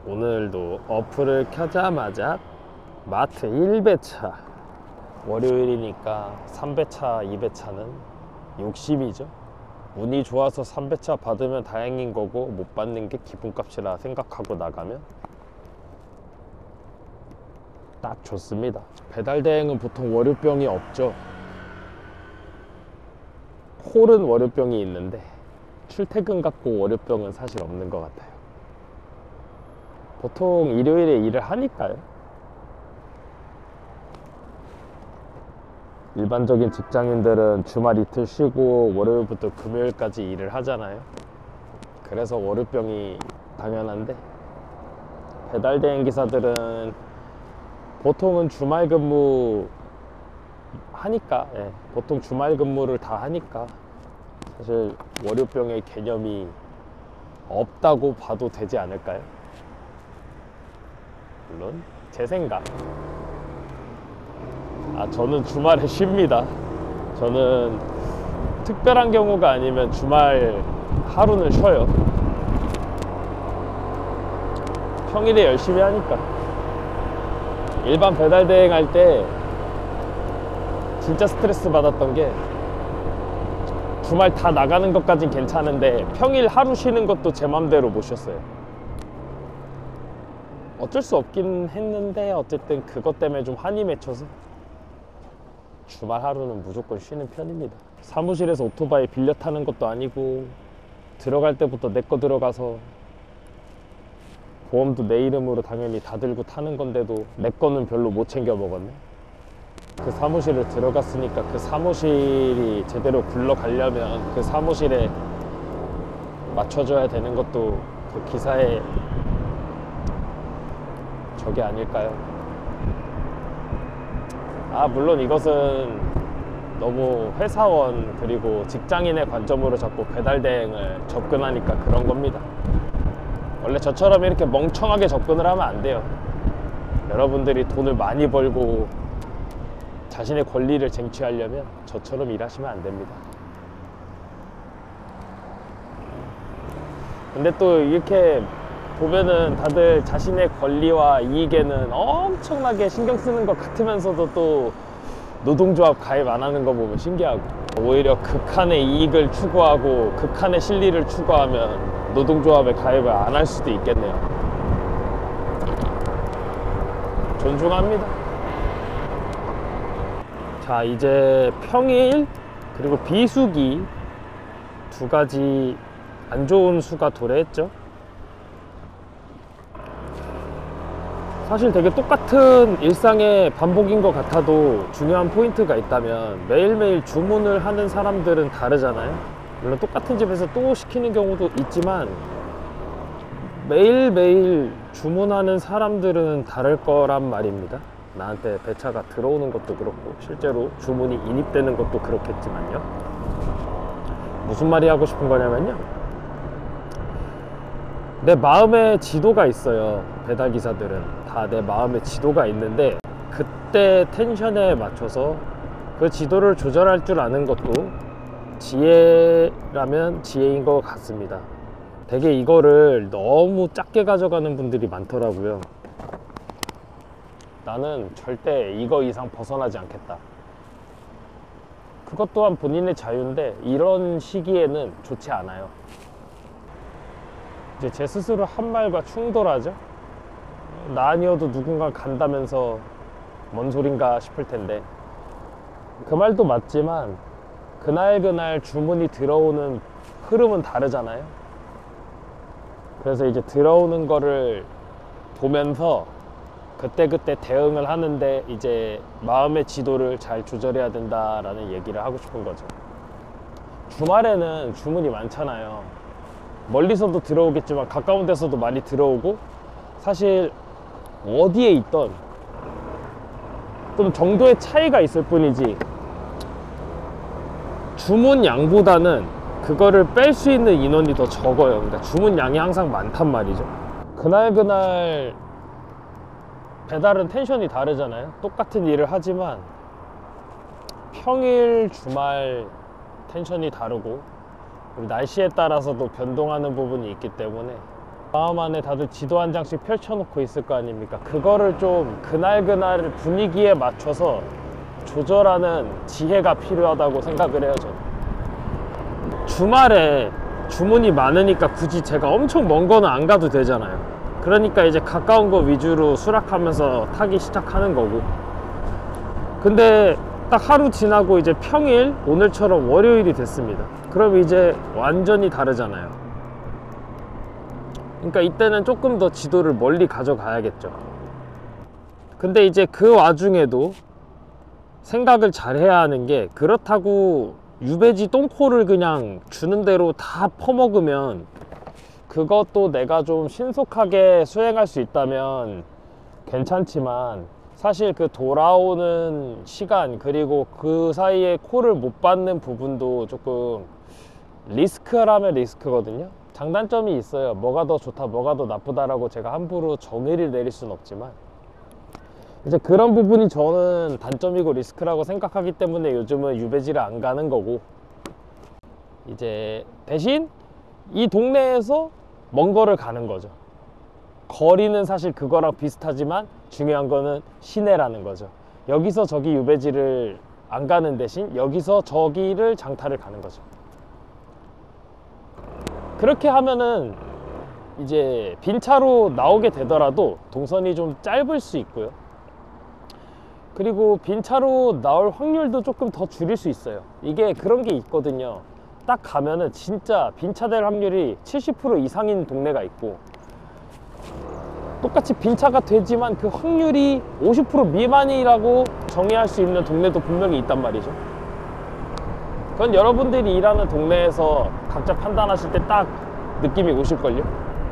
오늘도 어플을 켜자마자 마트 1배차, 월요일이니까 3배차 2배차는 욕심이죠. 운이 좋아서 3배차 받으면 다행인 거고 못 받는 게 기분값이라 생각하고 나가면 딱 좋습니다. 배달대행은 보통 월요병이 없죠. 홀은 월요병이 있는데 출퇴근 갖고 월요병은 사실 없는 것 같아요. 보통 일요일에 일을 하니까요. 일반적인 직장인들은 주말 이틀 쉬고 월요일부터 금요일까지 일을 하잖아요. 그래서 월요병이 당연한데, 배달대행 기사들은 보통은 주말 근무 하니까, 보통 주말 근무를 다 하니까 사실 월요병의 개념이 없다고 봐도 되지 않을까요? 물론 제 생각. 저는 주말에 쉽니다. 저는 특별한 경우가 아니면 주말 하루는 쉬어요. 평일에 열심히 하니까. 일반 배달 대행 할 때 진짜 스트레스 받았던 게, 주말 다 나가는 것까진 괜찮은데 평일 하루 쉬는 것도 제 맘대로 못 쉬었어요. 어쩔 수 없긴 했는데 어쨌든 그것 때문에 좀 한이 맺혀서 주말 하루는 무조건 쉬는 편입니다. 사무실에서 오토바이 빌려 타는 것도 아니고 들어갈 때부터 내 거 들어가서 보험도 내 이름으로 당연히 다 들고 타는 건데도 내 거는 별로 못 챙겨 먹었네. 그 사무실을 들어갔으니까 그 사무실이 제대로 굴러가려면 그 사무실에 맞춰줘야 되는 것도 그 기사의 저게 아닐까요? 물론 이것은 너무 회사원 그리고 직장인의 관점으로 자꾸 배달대행을 접근하니까 그런 겁니다. 원래 저처럼 이렇게 멍청하게 접근을 하면 안 돼요. 여러분들이 돈을 많이 벌고 자신의 권리를 쟁취하려면 저처럼 일하시면 안 됩니다. 근데 또 이렇게 보면은 다들 자신의 권리와 이익에는 엄청나게 신경 쓰는 것 같으면서도 또 노동조합 가입 안 하는 거 보면 신기하고, 오히려 극한의 이익을 추구하고 극한의 실리를 추구하면 노동조합에 가입을 안 할 수도 있겠네요. 존중합니다. 자, 이제 평일 그리고 비수기 두 가지 안 좋은 수가 도래했죠. 사실 되게 똑같은 일상의 반복인 것 같아도 중요한 포인트가 있다면, 매일매일 주문을 하는 사람들은 다르잖아요. 물론 똑같은 집에서 또 시키는 경우도 있지만 매일매일 주문하는 사람들은 다를 거란 말입니다. 나한테 배차가 들어오는 것도 그렇고 실제로 주문이 인입되는 것도 그렇겠지만요. 무슨 말이 하고 싶은 거냐면요, 내 마음의 지도가 있어요. 배달기사들은 다 내 마음의 지도가 있는데, 그때 텐션에 맞춰서 그 지도를 조절할 줄 아는 것도 지혜라면 지혜인 것 같습니다. 되게 이거를 너무 작게 가져가는 분들이 많더라고요. 나는 절대 이거 이상 벗어나지 않겠다. 그것 또한 본인의 자유인데 이런 시기에는 좋지 않아요. 이제 제 스스로 한 말과 충돌하죠. 나 아니어도 누군가 간다면서 뭔 소린가 싶을 텐데, 그 말도 맞지만 그날 주문이 들어오는 흐름은 다르잖아요. 그래서 이제 들어오는 거를 보면서 그때 대응을 하는데 이제 마음의 지도를 잘 조절해야 된다라는 얘기를 하고 싶은 거죠. 주말에는 주문이 많잖아요. 멀리서도 들어오겠지만 가까운 데서도 많이 들어오고, 사실 어디에 있던 좀 정도의 차이가 있을 뿐이지 주문 양보다는 그거를 뺄 수 있는 인원이 더 적어요. 그러니까 주문 양이 항상 많단 말이죠. 그날 배달은 텐션이 다르잖아요. 똑같은 일을 하지만 평일 주말 텐션이 다르고, 날씨에 따라서도 변동하는 부분이 있기 때문에 마음 안에 다들 지도 한 장씩 펼쳐놓고 있을 거 아닙니까? 그거를 좀 그날 분위기에 맞춰서 조절하는 지혜가 필요하다고 생각을 해요. 저는 주말에 주문이 많으니까 굳이 제가 엄청 먼 거는 안 가도 되잖아요. 그러니까 이제 가까운 거 위주로 수락하면서 타기 시작하는 거고, 근데 딱 하루 지나고 이제 평일, 오늘처럼 월요일이 됐습니다. 그럼 이제 완전히 다르잖아요. 그러니까 이때는 조금 더 지도를 멀리 가져가야겠죠. 근데 이제 그 와중에도 생각을 잘 해야 하는 게, 그렇다고 유배지 똥코를 그냥 주는 대로 다 퍼먹으면 그것도 내가 좀 신속하게 수행할 수 있다면 괜찮지만, 사실 그 돌아오는 시간 그리고 그 사이에 콜을 못 받는 부분도 조금 리스크라면 리스크거든요. 장단점이 있어요. 뭐가 더 좋다 뭐가 더 나쁘다라고 제가 함부로 정의를 내릴 수는 없지만, 이제 그런 부분이 저는 단점이고 리스크라고 생각하기 때문에 요즘은 유배지를 안 가는 거고, 이제 대신 이 동네에서 먼 거를 가는 거죠. 거리는 사실 그거랑 비슷하지만 중요한 거는 시내라는 거죠. 여기서 저기 유배지를 안 가는 대신 여기서 저기를 장타를 가는 거죠. 그렇게 하면은 이제 빈차로 나오게 되더라도 동선이 좀 짧을 수 있고요. 그리고 빈차로 나올 확률도 조금 더 줄일 수 있어요. 이게 그런 게 있거든요. 딱 가면은 진짜 빈차 될 확률이 70% 이상인 동네가 있고, 똑같이 빈차가 되지만 그 확률이 50% 미만이라고 정의할 수 있는 동네도 분명히 있단 말이죠. 그건 여러분들이 일하는 동네에서 각자 판단하실 때 딱 느낌이 오실걸요.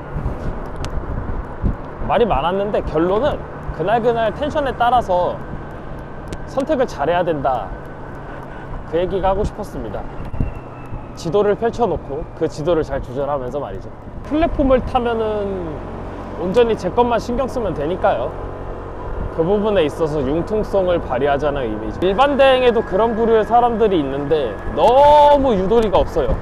말이 많았는데 결론은 그날 텐션에 따라서 선택을 잘해야 된다, 그 얘기가 하고 싶었습니다. 지도를 펼쳐놓고 그 지도를 잘 조절하면서 말이죠. 플랫폼을 타면은 온전히 제 것만 신경 쓰면 되니까요. 그 부분에 있어서 융통성을 발휘하자는 의미죠. 일반 대행에도 그런 부류의 사람들이 있는데 너무 유도리가 없어요.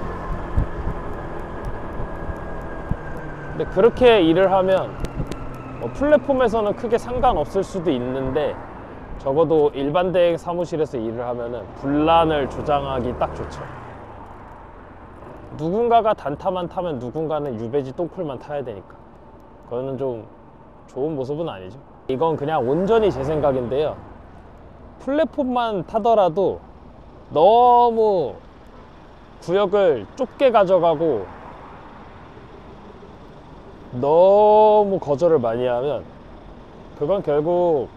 근데 그렇게 일을 하면 플랫폼에서는 크게 상관없을 수도 있는데, 적어도 일반 대행 사무실에서 일을 하면은 분란을 조장하기 딱 좋죠. 누군가가 단타만 타면 누군가는 유배지 똥콜만 타야 되니까 그거는 좀 좋은 모습은 아니죠. 이건 그냥 온전히 제 생각인데요, 플랫폼만 타더라도 너무 구역을 좁게 가져가고 너무 거절을 많이 하면 그건 결국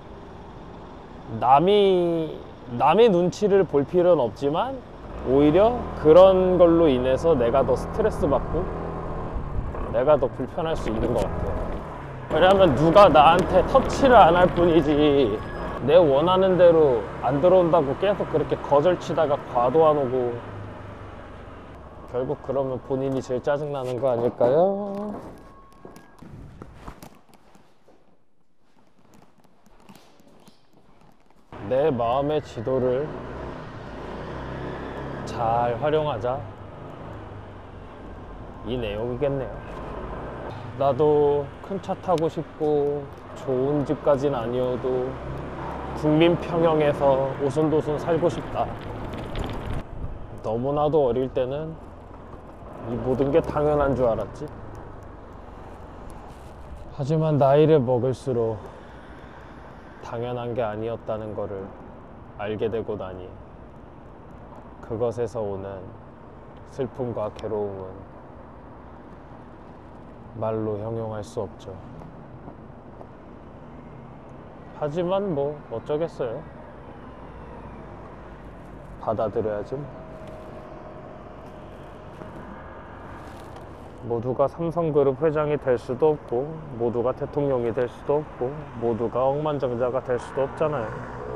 남의 눈치를 볼 필요는 없지만 오히려 그런 걸로 인해서 내가 더 스트레스 받고 내가 더 불편할 수 있는 것 같아요. 왜냐하면 누가 나한테 터치를 안 할 뿐이지 내 원하는 대로 안 들어온다고 계속 그렇게 거절치다가 과도한 오고, 결국 그러면 본인이 제일 짜증나는 거 아닐까요? 내 마음의 지도를 잘 활용하자, 이 내용이겠네요. 나도 큰 차 타고 싶고 좋은 집까진 아니어도 국민 평형에서 오손도손 살고 싶다. 너무나도 어릴 때는 이 모든 게 당연한 줄 알았지. 하지만 나이를 먹을수록 당연한 게 아니었다는 거를 알게 되고 나니 그것에서 오는 슬픔과 괴로움은 말로 형용할 수 없죠. 하지만 뭐 어쩌겠어요. 받아들여야지. 모두가 삼성그룹 회장이 될 수도 없고, 모두가 대통령이 될 수도 없고, 모두가 억만장자가 될 수도 없잖아요.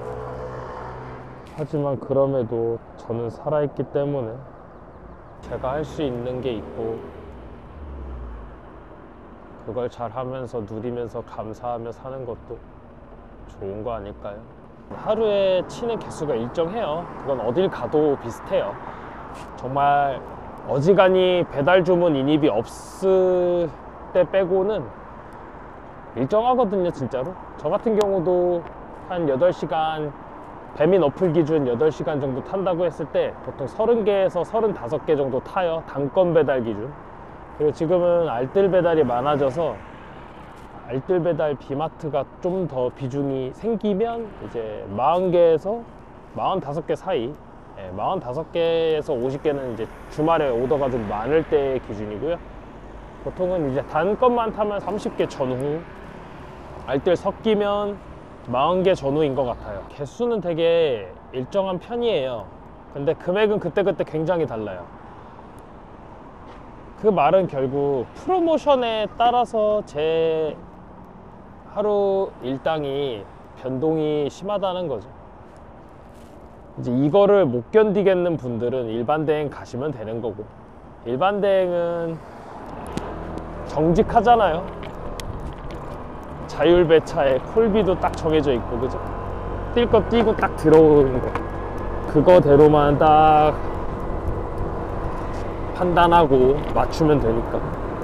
하지만 그럼에도 저는 살아있기 때문에 제가 할 수 있는 게 있고, 그걸 잘 하면서 누리면서 감사하며 사는 것도 좋은 거 아닐까요? 하루에 치는 개수가 일정해요. 그건 어딜 가도 비슷해요. 정말 어지간히 배달 주문 인입이 없을 때 빼고는 일정하거든요 진짜로. 저 같은 경우도 한 8시간, 배민 어플 기준 8시간 정도 탄다고 했을 때 보통 30개에서 35개 정도 타요, 단건 배달 기준. 그리고 지금은 알뜰 배달이 많아져서 알뜰 배달 비마트가 좀 더 비중이 생기면 이제 40개에서 45개 사이, 45개에서 50개는 이제 주말에 오더가 좀 많을 때 기준이고요. 보통은 이제 단건만 타면 30개 전후, 알뜰 섞이면 40개 전후인 것 같아요. 개수는 되게 일정한 편이에요. 근데 금액은 그때그때 굉장히 달라요. 그 말은 결국 프로모션에 따라서 제 하루 일당이 변동이 심하다는 거죠. 이제 이거를 못 견디겠는 분들은 일반 대행 가시면 되는 거고, 일반 대행은 정직하잖아요. 자율배차에 콜비도 딱 정해져 있고, 그죠? 뛸 거 뛰고 딱 들어오는 거, 그거대로만 딱 판단하고 맞추면 되니까.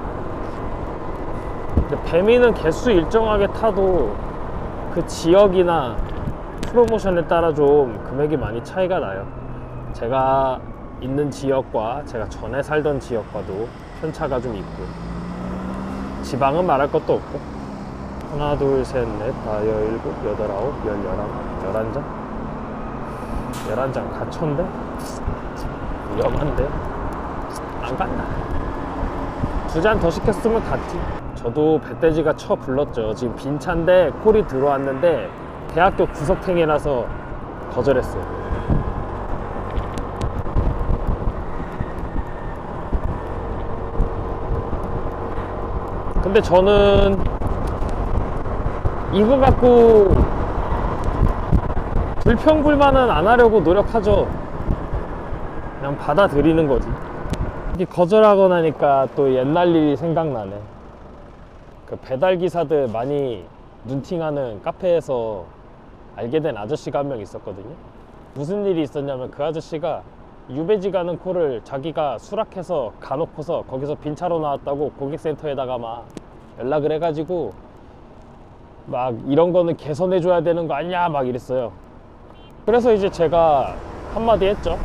근데 배민은 개수 일정하게 타도 그 지역이나 프로모션에 따라 좀 금액이 많이 차이가 나요. 제가 있는 지역과 제가 전에 살던 지역과도 편차가 좀 있고, 지방은 말할 것도 없고. 하나, 둘, 셋, 넷, 다, 17, 8, 9, 10, 11장? 11장 갇혔는데? 위험한데? 안 간다. 2잔 더 시켰으면 갔지. 저도 배돼지가 쳐 불렀죠. 지금 빈 차인데 콜이 들어왔는데 대학교 구석탱이라서 거절했어요. 근데 저는 이거 갖고 불평불만은 안 하려고 노력하죠. 그냥 받아들이는 거지. 이렇게 거절하고 나니까 또 옛날 일이 생각나네. 그 배달기사들 많이 눈팅하는 카페에서 알게 된 아저씨가 한 명 있었거든요. 무슨 일이 있었냐면 그 아저씨가 유배지 가는 콜을 자기가 수락해서 가놓고서 거기서 빈 차로 나왔다고 고객센터에다가 막 연락을 해가지고 막 이런 거는 개선해 줘야 되는 거 아니야 막 이랬어요. 그래서 이제 제가 한마디 했죠.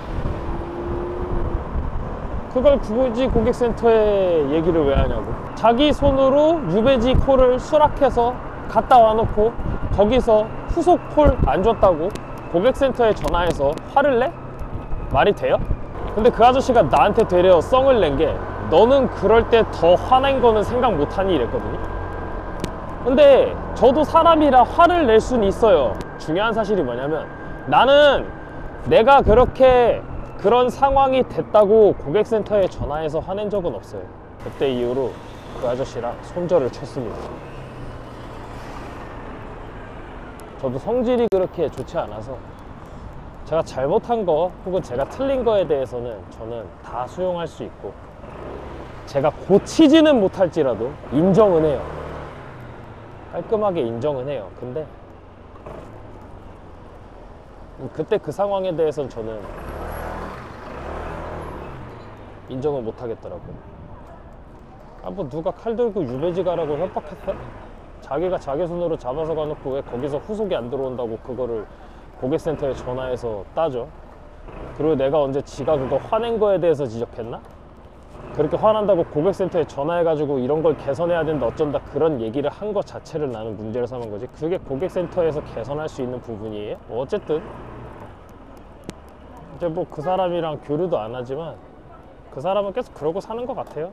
그걸 굳이 고객센터에 얘기를 왜 하냐고. 자기 손으로 유배지 콜을 수락해서 갖다 와놓고 거기서 후속 콜 안 줬다고 고객센터에 전화해서 화를 내? 말이 돼요? 근데 그 아저씨가 나한테 되려 썽을 낸 게, 너는 그럴 때 더 화낸 거는 생각 못하니 이랬거든요. 근데 저도 사람이라 화를 낼 수는 있어요. 중요한 사실이 뭐냐면, 나는 내가 그렇게 그런 상황이 됐다고 고객센터에 전화해서 화낸 적은 없어요. 그때 이후로 그 아저씨랑 손절을 쳤습니다. 저도 성질이 그렇게 좋지 않아서 제가 잘못한 거 혹은 제가 틀린 거에 대해서는 저는 다 수용할 수 있고, 제가 고치지는 못할지라도 인정은 해요. 깔끔하게 인정은 해요. 근데 그때 그 상황에 대해서는 저는 인정을 못 하겠더라고요. 뭐 누가 칼 들고 유배지 가라고 협박했어? 자기가 자기 손으로 잡아서 가놓고 왜 거기서 후속이 안 들어온다고 그거를 고객센터에 전화해서 따져? 그리고 내가 언제 지가 그거 화낸 거에 대해서 지적했나? 그렇게 화난다고 고객센터에 전화해가지고 이런 걸 개선해야 된다 어쩐다 그런 얘기를 한 것 자체를 나는 문제를 삼은 거지. 그게 고객센터에서 개선할 수 있는 부분이에요? 뭐 어쨌든 이제 뭐 그 사람이랑 교류도 안 하지만 그 사람은 계속 그러고 사는 것 같아요.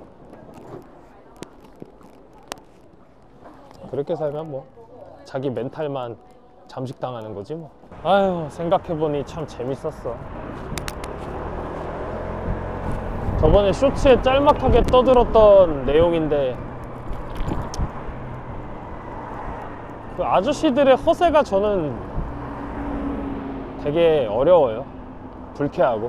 그렇게 살면 뭐 자기 멘탈만 잠식당하는 거지 뭐. 아유, 생각해보니 참 재밌었어. 저번에 쇼츠에 짤막하게 떠들었던 내용인데, 그 아저씨들의 허세가 저는 되게 어려워요. 불쾌하고.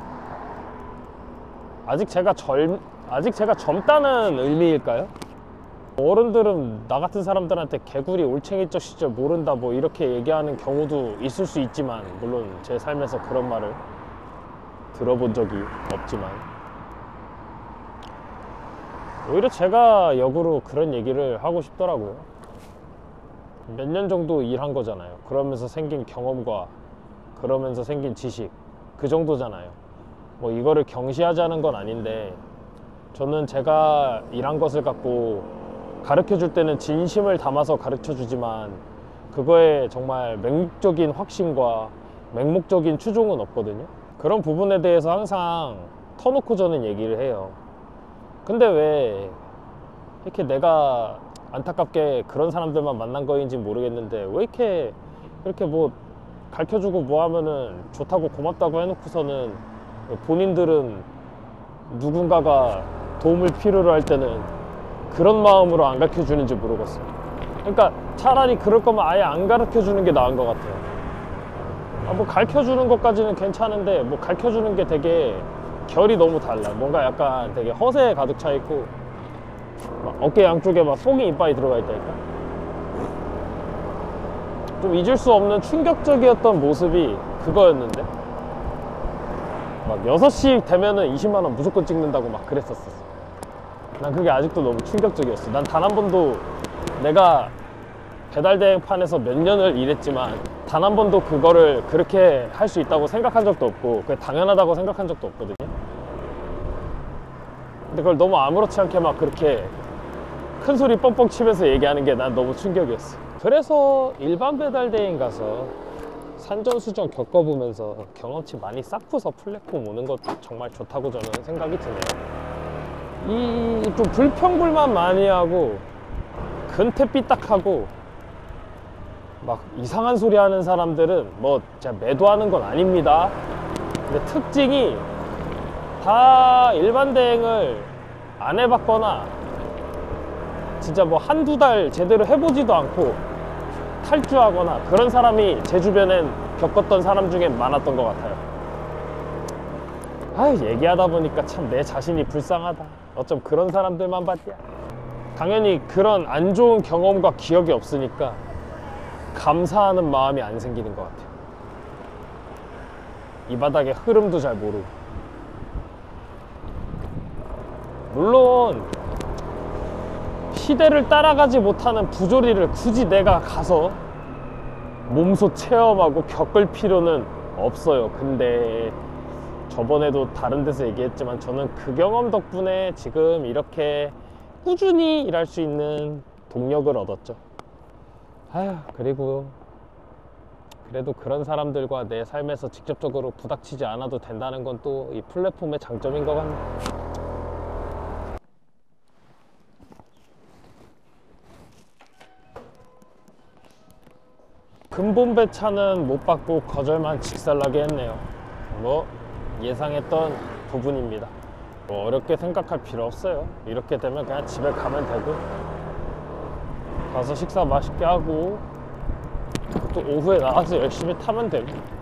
아직 제가 젊다는 의미일까요? 어른들은 나 같은 사람들한테 개구리 올챙이적 시절 모른다 뭐 이렇게 얘기하는 경우도 있을 수 있지만, 물론 제 삶에서 그런 말을 들어본 적이 없지만, 오히려 제가 역으로 그런 얘기를 하고 싶더라고요. 몇 년 정도 일한 거잖아요. 그러면서 생긴 경험과 그러면서 생긴 지식, 그 정도잖아요. 뭐 이거를 경시하자는 건 아닌데, 저는 제가 일한 것을 갖고 가르쳐 줄 때는 진심을 담아서 가르쳐 주지만 그거에 정말 맹목적인 확신과 맹목적인 추종은 없거든요. 그런 부분에 대해서 항상 터놓고 저는 얘기를 해요. 근데 왜 이렇게 내가 안타깝게 그런 사람들만 만난 거인지 모르겠는데, 왜 이렇게 뭐 가르쳐주고 뭐 하면은 좋다고 고맙다고 해놓고서는 본인들은 누군가가 도움을 필요로 할 때는 그런 마음으로 안 가르쳐 주는지 모르겠어요. 그러니까 차라리 그럴 거면 아예 안 가르쳐 주는 게 나은 것 같아요. 뭐 가르쳐 주는 것까지는 괜찮은데, 뭐 가르쳐 주는 게 되게 결이 너무 달라. 뭔가 약간 되게 허세에 가득 차 있고, 막 어깨 양쪽에 막 뽕이 이빨이 들어가 있다니까. 좀 잊을 수 없는 충격적이었던 모습이 그거였는데, 막 6시 되면은 20만 원 무조건 찍는다고 막 그랬었어. 난 그게 아직도 너무 충격적이었어. 난 단 한 번도, 내가 배달대행판에서 몇 년을 일했지만 단 한 번도 그거를 그렇게 할 수 있다고 생각한 적도 없고, 그게 당연하다고 생각한 적도 없거든요. 근데 그걸 너무 아무렇지 않게 막 그렇게 큰 소리 뻥뻥 치면서 얘기하는 게 난 너무 충격이었어. 그래서 일반 배달대행 가서 산전수전 겪어보면서 경험치 많이 쌓고서 플랫폼 오는 것도 정말 좋다고 저는 생각이 드네요. 이 좀 불평불만 많이 하고 근태 삐딱하고 막 이상한 소리 하는 사람들은 뭐 제가 매도하는 건 아닙니다. 근데 특징이 다 일반 대행을 안 해봤거나 진짜 뭐 한두 달 제대로 해보지도 않고 탈주하거나 그런 사람이 제 주변엔 겪었던 사람 중에 많았던 것 같아요. 얘기하다 보니까 참 내 자신이 불쌍하다. 어쩜 그런 사람들만 봤냐. 당연히 그런 안 좋은 경험과 기억이 없으니까 감사하는 마음이 안 생기는 것 같아요. 이 바닥의 흐름도 잘 모르고. 물론 시대를 따라가지 못하는 부조리를 굳이 내가 가서 몸소 체험하고 겪을 필요는 없어요. 근데 저번에도 다른 데서 얘기했지만 저는 그 경험 덕분에 지금 이렇게 꾸준히 일할 수 있는 동력을 얻었죠. 그리고 그래도 그런 사람들과 내 삶에서 직접적으로 부닥치지 않아도 된다는 건 또 이 플랫폼의 장점인 것 같네. 근본배 차는 못 받고 거절만 직살나게 했네요. 뭐 예상했던 부분입니다. 뭐 어렵게 생각할 필요 없어요. 이렇게 되면 그냥 집에 가면 되고, 가서 식사 맛있게 하고 또 오후에 나와서 열심히 타면 되고.